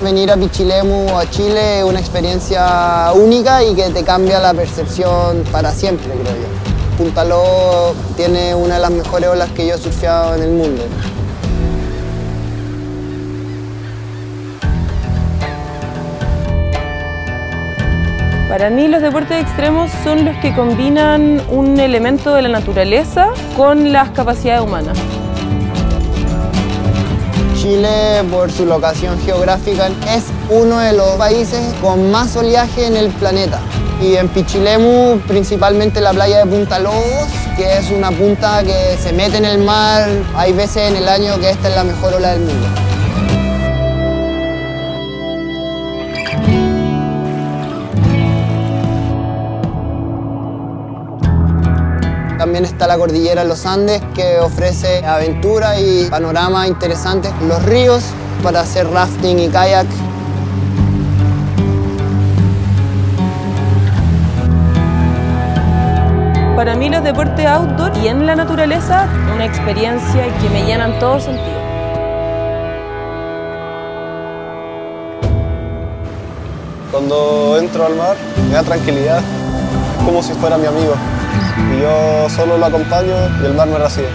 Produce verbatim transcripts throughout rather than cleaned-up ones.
venir a Pichilemu o a Chile es una experiencia única y que te cambia la percepción para siempre, creo yo. Punta Lobos tiene una de las mejores olas que yo he surfeado en el mundo. Para mí los deportes extremos son los que combinan un elemento de la naturaleza con las capacidades humanas. Chile, por su locación geográfica, es uno de los países con más oleaje en el planeta. Y en Pichilemu, principalmente la playa de Punta Lobos, que es una punta que se mete en el mar, hay veces en el año que esta es la mejor ola del mundo. También está la cordillera de los Andes, que ofrece aventura y panoramas interesantes. Los ríos para hacer rafting y kayak. Para mí los deportes outdoor y en la naturaleza, una experiencia que me llenan todo sentido. Cuando entro al mar me da tranquilidad, es como si fuera mi amigo. Y yo solo lo acompaño y el mar me recibe.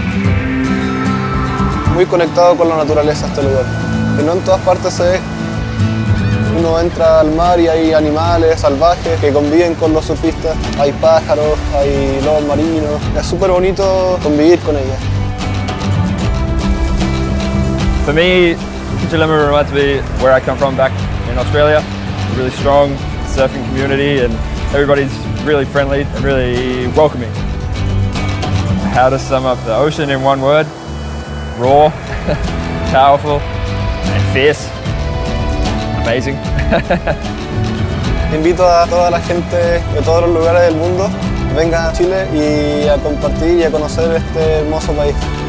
Muy conectado con la naturaleza este lugar, que no en todas partes se ve. Uno entra al mar y hay animales salvajes que conviven con los surfistas. Hay pájaros, hay lobos marinos. Es súper bonito convivir con ellas. For me, Pichilemu reminds me where I come from back in Australia. A really strong surfing community and everybody's really friendly and really welcoming. How to sum up the ocean in one word? Raw, powerful, and fierce. Amazing. Invito a toda la gente de todos los lugares del mundo que vengan a Chile y a compartir y a conocer este hermoso país.